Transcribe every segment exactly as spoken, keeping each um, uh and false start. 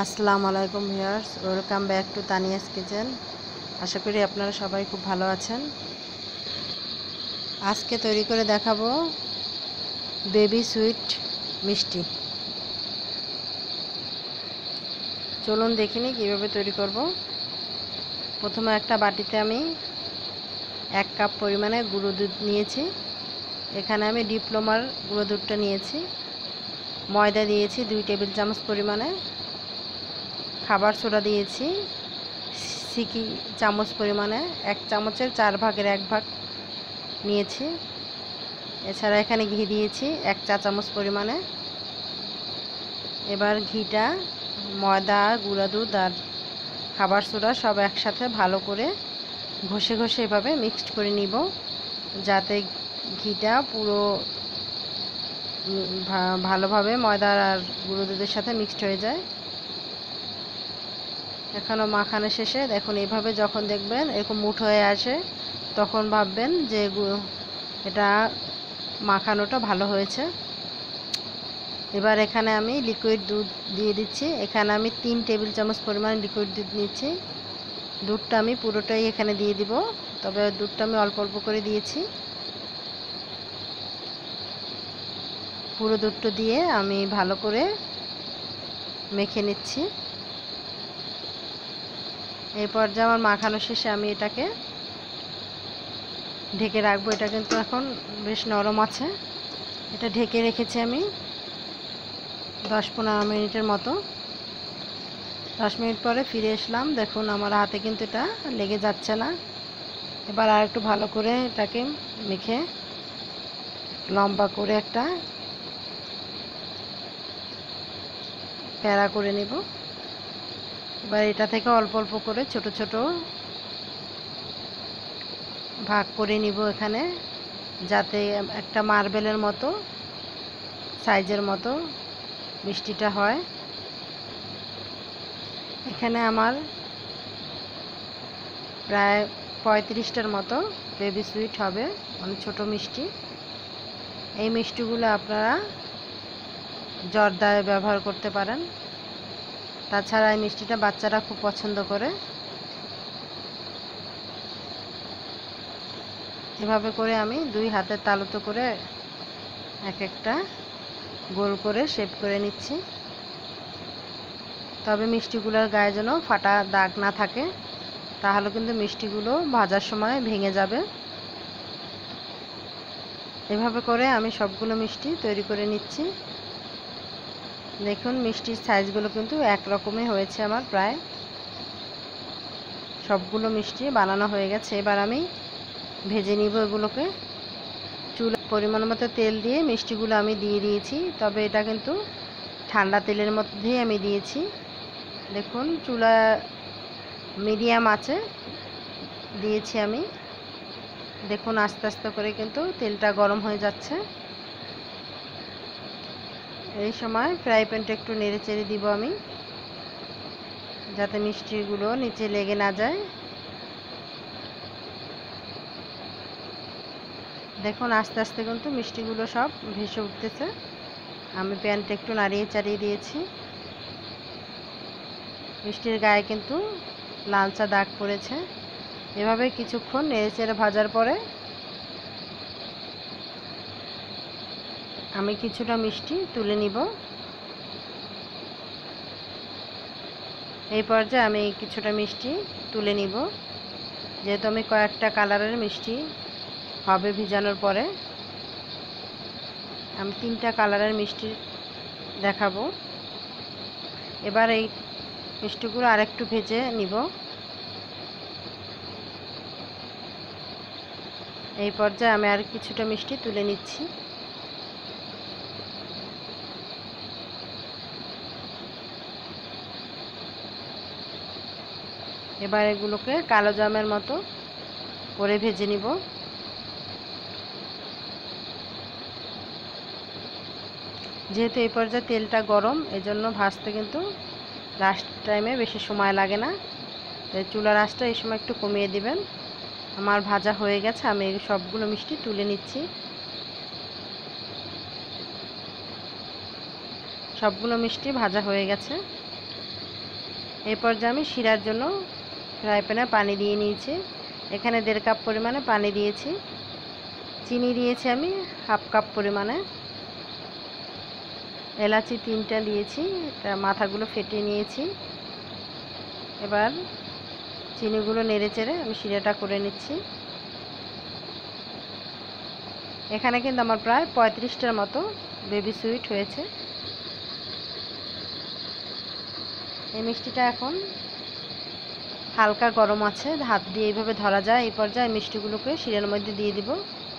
আসসালামু আলাইকুম viewers, welcome back to Tania's kitchen. আশা করি আপনারা সবাই খুব ভালো আছেন। আজকে তৈরি করে দেখাবো বেবি সুইট মিষ্টি। চলুন দেখিনি কীভাবে তৈরি করব। প্রথমে একটা বাটিতে আমি এক কাপ পরিমাণে গুঁড়ো দুধ নিয়েছি। এখানে আমি ডিপ্লোমার গুঁড়ো দুধটা নিয়েছি। ময়দা দিয়েছি দুই টেবিল চামচ পরিমাণে, খাবার সোডা দিয়েছি সিকি চামচ পরিমাণে, এক চামচের চার ভাগের এক ভাগ নিয়েছি। এছাড়া এখানে ঘি দিয়েছি এক চা চামচ পরিমাণে। এবার ঘিটা, ময়দা, গুঁড়া দুধ আর খাবার সোডা সব একসাথে ভালো করে ঘষে ঘষে এভাবে মিক্সড করে নিব, যাতে ঘিটা পুরো ভালোভাবে ময়দা আর গুঁড়ো দুধের সাথে মিক্সড হয়ে যায়। এখনও মাখানো শেষে দেখুন, এইভাবে যখন দেখবেন এরকম মুঠো হয়ে আসে, তখন ভাববেন যে এটা মাখানোটা ভালো হয়েছে। এবার এখানে আমি লিকুইড দুধ দিয়ে দিচ্ছি। এখানে আমি তিন টেবিল চামচ পরিমাণ লিকুইড দুধ নিচ্ছি। দুধটা আমি পুরোটাই এখানে দিয়ে দিব, তবে দুধটা আমি অল্প অল্প করে দিয়েছি। পুরো দুধটা দিয়ে আমি ভালো করে মেখে নিচ্ছি। এই পর্যায়ে আমার মাখানো শেষে আমি এটাকে ঢেকে রাখবো। এটা কিন্তু এখন বেশ নরম আছে। এটা ঢেকে রেখেছি আমি দশ পনেরো মিনিটের মতো। দশ মিনিট পরে ফিরে আসলাম। দেখুন আমার হাতে কিন্তু এটা লেগে যাচ্ছে না। এবার আর একটু ভালো করে এটাকে মেখে লম্বা করে একটা প্যারা করে নেব। এবার এটা থেকে অল্প অল্প করে ছোট ছোট ভাগ করে নিব এখানে, যাতে একটা মার্বেলের মতো সাইজের মতো মিষ্টিটা হয়। এখানে আমার প্রায় পঁয়ত্রিশটার মতো বেবি সুইট হবে, মানে ছোটো মিষ্টি। এই মিষ্টিগুলো আপনারা জর্দায় ব্যবহার করতে পারেন। তাছাড়া এই মিষ্টিটা বাচ্চারা খুব পছন্দ করে। এভাবে করে আমি দুই হাতের তালুতে করে এক একটা গোল করে শেপ করে নিচ্ছি। তবে মিষ্টিগুলোর গায়ে যেন ফাটা দাগ না থাকে, তাহলে কিন্তু মিষ্টিগুলো ভাজার সময় ভেঙে যাবে। এভাবে করে আমি সবগুলো মিষ্টি তৈরি করে নিচ্ছি। দেখুন মিষ্টির সাইজগুলো কিন্তু একরকমই হয়েছে। আমার প্রায় সবগুলো মিষ্টি বানানো হয়ে গেছে। এবার আমি ভেজে নিব এগুলোকে। চুলা পরিমাণ মতো তেল দিয়ে মিষ্টিগুলো আমি দিয়ে দিয়েছি, তবে এটা কিন্তু ঠান্ডা তেলের মধ্যেই আমি দিয়েছি। দেখুন চুলা মিডিয়াম আছে দিয়েছি আমি। দেখুন আস্তে আস্তে করে কিন্তু তেলটা গরম হয়ে যাচ্ছে। এই সময় ফ্রাই প্যানটা একটু নেড়ে চেড়ে দিব আমি, যাতে মিষ্টিগুলো নিচে লেগে না যায়। দেখুন আস্তে আস্তে কিন্তু মিষ্টিগুলো সব ভেসে উঠতেছে। আমি প্যানটা একটু নাড়িয়ে চাড়িয়ে দিয়েছি। মিষ্টির গায়ে কিন্তু লালচা দাগ পড়েছে। এভাবে কিছুক্ষণ নেড়ে চেড়ে ভাজার পরে আমি কিছুটা মিষ্টি তুলে নিব। এই পর্যায়ে আমি কিছুটা মিষ্টি তুলে নিব, যেহেতু আমি কয়েকটা কালারের মিষ্টি হবে ভিজানোর পরে। আমি তিনটা কালারের মিষ্টি দেখাবো। এবার এই মিষ্টিগুলো আরেকটু ভেজে নিব। এই পর্যায়ে আমি আর কিছুটা মিষ্টি তুলে নিচ্ছি। এবার এগুলোকে কালো জামের মতো করে ভেজে নিব। যেহেতু এই পর্যায়ে তেলটা গরম, এজন্য ভাজতে কিন্তু লাস্ট টাইমে বেশি সময় লাগে না। তাই চুলার আঁচটা এই সময় একটু কমিয়ে দিবেন। আমার ভাজা হয়ে গেছে। আমি সবগুলো মিষ্টি তুলে নিচ্ছি। সবগুলো মিষ্টি ভাজা হয়ে গেছে। এই পর্যায়ে আমি শিরার জন্য ফ্রাই প্যানে পানি দিয়ে নিয়েছি। এখানে দেড় কাপ পরিমাণে পানি দিয়েছি। চিনি দিয়েছি আমি হাফ কাপ পরিমাণে। এলাচি তিনটা দিয়েছি, মাথাগুলো ফেটিয়ে নিয়েছি। এবার চিনিগুলো নেড়ে চেড়ে আমি শিরাটা করে নিচ্ছি। এখানে কিন্তু আমার প্রায় পঁয়ত্রিশটার মতো বেবি সুইট হয়েছে। এই মিষ্টিটা এখন হালকা গরম আছে, হাত দিয়ে এইভাবে ধরা যায়। এই পর্যায়ে মিষ্টিগুলোকে শিরার মধ্যে দিয়ে দিব।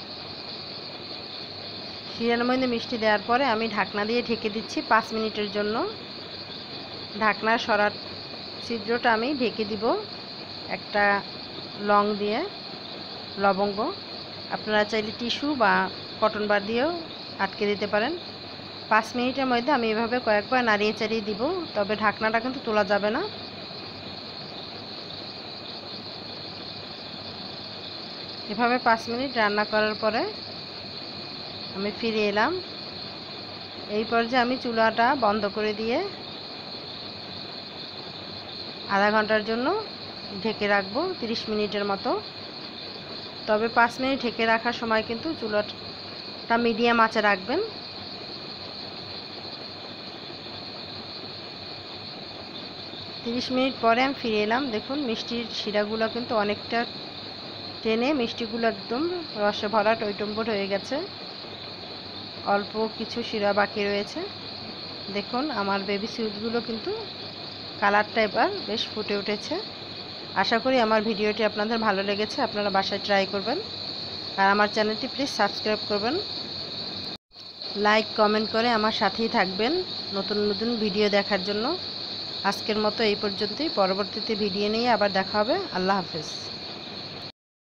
শিরার মধ্যে মিষ্টি দেওয়ার পরে আমি ঢাকনা দিয়ে ঢেকে দিচ্ছি পাঁচ মিনিটের জন্য। ঢাকনার সরার ছিদ্রটা আমি ঢেকে দিব একটা লং দিয়ে, লবঙ্গ। আপনারা চাইলে টিস্যু বা কটন বার দিয়েও আটকে দিতে পারেন। পাঁচ মিনিটের মধ্যে আমি এভাবে কয়েকবার নাড়িয়ে চাড়িয়ে দিব, তবে ঢাকনাটা কিন্তু তোলা যাবে না। এভাবে পাঁচ মিনিট রান্না করার পরে আমি ফিরে এলাম। এই পর্যায়ে আমি চুলাটা বন্ধ করে দিয়ে আধা ঘন্টার জন্য ঢেকে রাখবো, তিরিশ মিনিটের মতো। তবে পাঁচ মিনিট ঢেকে রাখার সময় কিন্তু চুলাটা মিডিয়াম আঁচে রাখবেন। তিরিশ মিনিট পরে আমি ফিরে এলাম। দেখুন মিষ্টির শিরাগুলো কিন্তু অনেকটা টেনে মিষ্টিগুলো একদম রসে ভরা টইটম্বর হয়ে গেছে। অল্প কিছু শিরা বাকি রয়েছে। দেখুন আমার বেবি সুইটগুলো কিন্তু কালারটা এবার বেশ ফুটে উঠেছে। আশা করি আমার ভিডিওটি আপনাদের ভালো লেগেছে। আপনারা বাসায় ট্রাই করবেন। আর আমার চ্যানেলটি প্লিজ সাবস্ক্রাইব করবেন, লাইক কমেন্ট করে আমার সাথেই থাকবেন নতুন নতুন ভিডিও দেখার জন্য। আজকের মতো এই পর্যন্তই। পরবর্তীতে ভিডিও নিয়ে আবার দেখা হবে। আল্লাহ হাফেজ।